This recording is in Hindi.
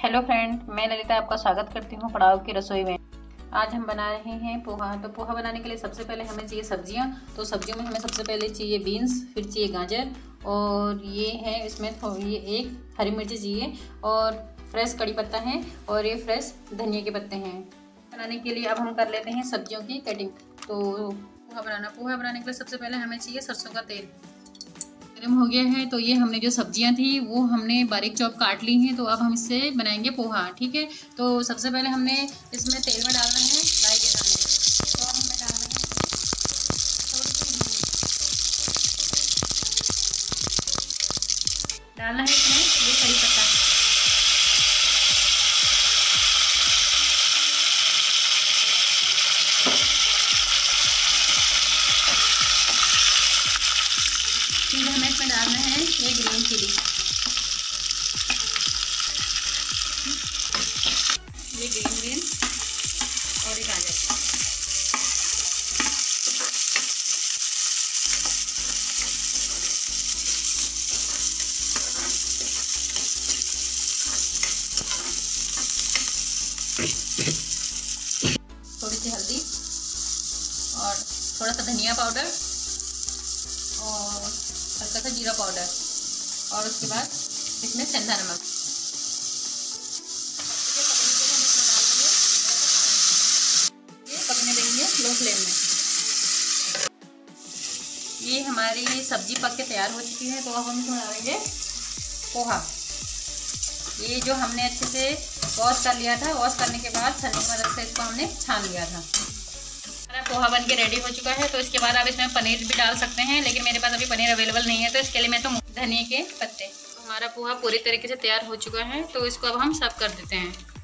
हेलो फ्रेंड, मैं ललिता आपका स्वागत करती हूँ पड़ाव की रसोई में। आज हम बना रहे हैं पोहा। तो पोहा बनाने के लिए सबसे पहले हमें चाहिए सब्जियाँ। तो सब्जियों में हमें सबसे पहले चाहिए बीन्स, फिर चाहिए गाजर, और ये है इसमें ये एक हरी मिर्ची चाहिए, और फ्रेश कड़ी पत्ता है, और ये फ्रेश धनिया के पत्ते हैं। बनाने के लिए अब हम कर लेते हैं सब्जियों की कटिंग। तो पोहा बनाने के लिए सबसे पहले हमें चाहिए सरसों का तेल। गर्म हो गया है तो ये हमने जो सब्जियां थी वो हमने बारीक चॉप काट ली हैं। तो अब हम इससे बनाएंगे पोहा। ठीक है, तो सबसे पहले हमने इसमें तेल में डालना है राई के दाने, और हमें डालना है थोड़ी सी डालना है इसमें ये कड़ी पत्ता, फिर हमें इसमें डालना है ये ग्रीन चिली, ये ग्रीन और ये गाजर। थोड़ी सी हल्दी और थोड़ा सा धनिया पाउडर और हल्का सा जीरा पाउडर, और उसके बाद इसमें सेंधा नमक। ये पकने देंगे लो फ्लेम में। ये हमारी सब्जी पक के तैयार हो चुकी है। तो अब हम इसमें डालेंगे पोहा। ये जो हमने अच्छे से वॉश कर लिया था, वॉश करने के बाद छन्नी की मदद से इसको हमने छान लिया था। हमारा पोहा बन के रेडी हो चुका है। तो इसके बाद आप इसमें पनीर भी डाल सकते हैं, लेकिन मेरे पास अभी पनीर अवेलेबल नहीं है, तो इसके लिए मैं तो धनिया के पत्ते। हमारा पोहा पूरी तरीके से तैयार हो चुका है। तो इसको अब हम सर्व कर देते हैं।